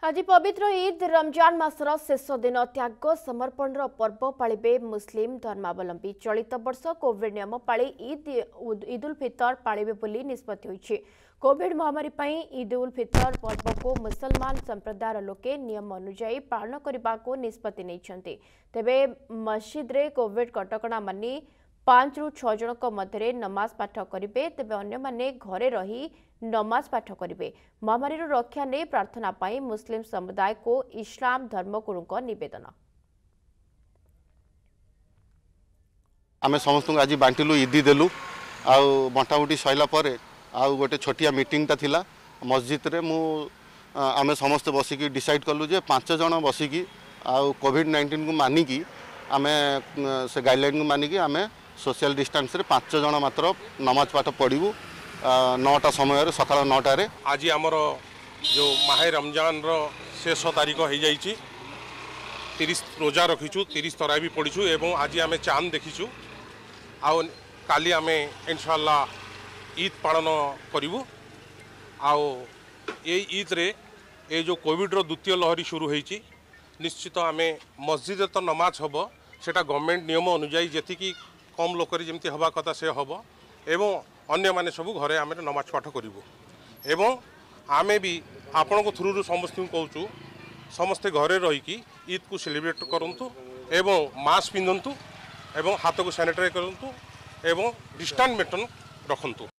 आज पवित्र ईद रमजान मासर शेष दिन त्याग समर्पण पर्व पालिबे मुस्लिम धर्मावलंबी। चलित वर्ष कोविड नियम पाली ईद उल फितर पालिबे बोली निष्पत्ति होइछि। कोविड महामारी पई ईद उल फितर पर्व को मुसलमान संप्रदायर लोके नियम अनुसार पालन करने को निष्पत्ति नैछन्ति। तेबे मस्जिद रे कोविड कटकणा मानि 5 ରୁ 6 जनक मध्य नमाज पाठ करेंगे। तेबे अन्य माने घरे रही नमाज पाठ करेंगे। महामारी रक्षा ने प्रार्थना पाई मुस्लिम समुदाय को इस्लाम धर्मगुरुଙ୍କ निवेदन। आमे समस्त आज बांटिलु ईदी देलु आ बंटाबुटी सैला परे आ गोटे छोटिया मीटिंग ता थिला मस्जिद रे मु आमे समस्त बसिकी डिसाइड कलु जे 5 जन बसिकी आ कोविड-19 को मानिकी आमे से गाइडलाइन को मानिकी आमे सोशल डिस्टेंस रे 5 जन मात्र नमाज पाठ पढ़ू 9टा समय सकाल 9टा रे। आज आमर जो माहे रमजान रो शेष तारीख हो जाइए 30 रोजा रखीचु 30 तरावी पढ़ीचु एवं आज आम चांद देखीचु आउ काली आम इंशाल्लाह ईद पालन करूँ। आओ ये ईद रे ये जो कोविड रो द्वितीय लहरी शुरू होईची निश्चित आम मस्जिद तो नमाज हम सेटा गवर्नमेंट नियम अनुजाई जी कम लोक जमी हवा कथा से हम एवं अन्य माने सब घरे आम नमाज पाठ करूँ एवं आमे भी आपण को थ्रू समस्त कहूँ समस्ते घरे रहीकि ईद को सेलिब्रेट करंतु एवं मास्क पिंधंतु एवं हाथ को सैनिटाइज करंतु एवं डिस्टेंस मेंटेन रखंतु।